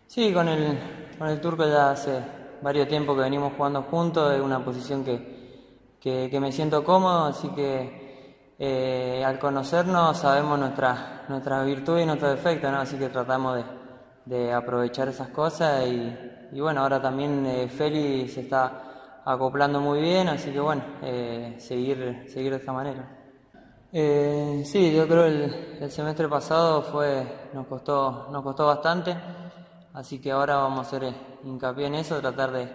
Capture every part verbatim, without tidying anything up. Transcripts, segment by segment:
Sí, con el, con el turco ya hace varios tiempos que venimos jugando juntos, es una posición que, que, que me siento cómodo, así que eh, al conocernos sabemos nuestras nuestras virtudes y nuestros defectos, ¿no? Así que tratamos de, de aprovechar esas cosas y, y bueno, ahora también eh, Feli se está acoplando muy bien, así que bueno, eh, seguir, seguir de esta manera. Eh, sí, yo creo el, el semestre pasado fue, nos costó, nos costó bastante, así que ahora vamos a hacer eh, hincapié en eso, tratar de,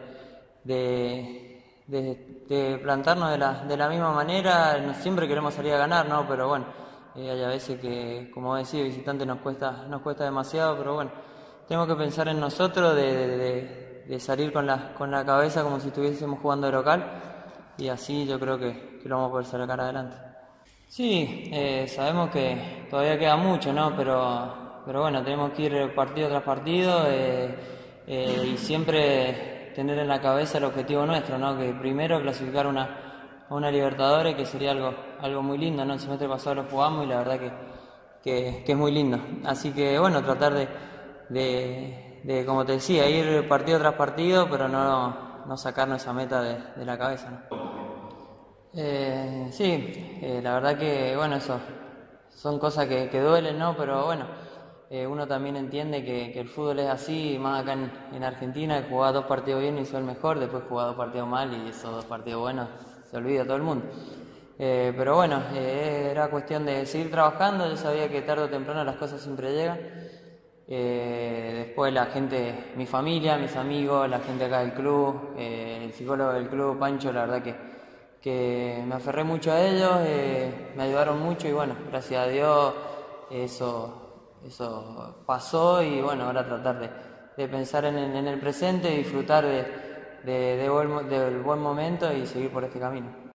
de, de- de plantarnos de la, de la misma manera. No siempre queremos salir a ganar, ¿no? Pero bueno, eh, hay a veces que, como decía, visitante nos cuesta, nos cuesta demasiado, pero bueno, tenemos que pensar en nosotros de, de- de- de salir con la, con la cabeza como si estuviésemos jugando de local y así yo creo que, que lo vamos a poder sacar adelante. Sí, eh, sabemos que todavía queda mucho, ¿no? Pero, pero bueno, tenemos que ir partido tras partido eh, eh, y siempre tener en la cabeza el objetivo nuestro, ¿no? Que primero clasificar una, a una Libertadores, que sería algo, algo muy lindo, ¿no? El semestre pasado lo jugamos y la verdad que, que, que es muy lindo. Así que bueno, tratar de, de, de, como te decía, ir partido tras partido, pero no, no sacarnos esa meta de, de la cabeza, ¿no? Eh, sí, eh, la verdad que, bueno, eso son cosas que, que duelen, ¿no? Pero bueno, eh, uno también entiende que, que el fútbol es así, más acá en, en Argentina, que jugaba dos partidos bien y hizo el mejor, después jugaba dos partidos mal y esos dos partidos buenos se olvida todo el mundo. Eh, pero bueno, eh, era cuestión de seguir trabajando, yo sabía que tarde o temprano las cosas siempre llegan. Eh, después la gente, mi familia, mis amigos, la gente acá del club, eh, el psicólogo del club, Pancho, la verdad que, que me aferré mucho a ellos, eh, me ayudaron mucho y bueno, gracias a Dios eso, eso pasó y bueno, ahora tratar de, de pensar en, el- en el presente, disfrutar de, de- de buen mo- del buen momento y seguir por este camino.